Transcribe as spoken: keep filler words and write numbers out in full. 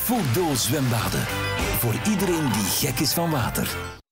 Fudo zwembaden. Voor iedereen die gek is van water.